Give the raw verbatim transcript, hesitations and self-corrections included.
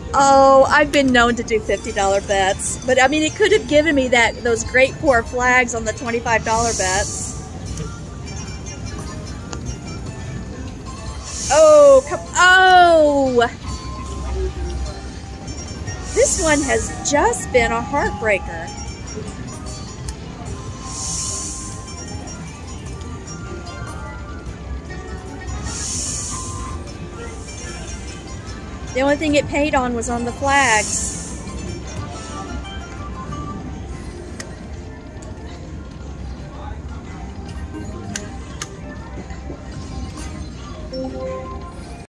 Oh, I've been known to do fifty dollar bets, but I mean, it could have given me that those great four flags on the twenty-five dollar bets. Oh, come, oh! This one has just been a heartbreaker. The only thing it paid on was on the flags.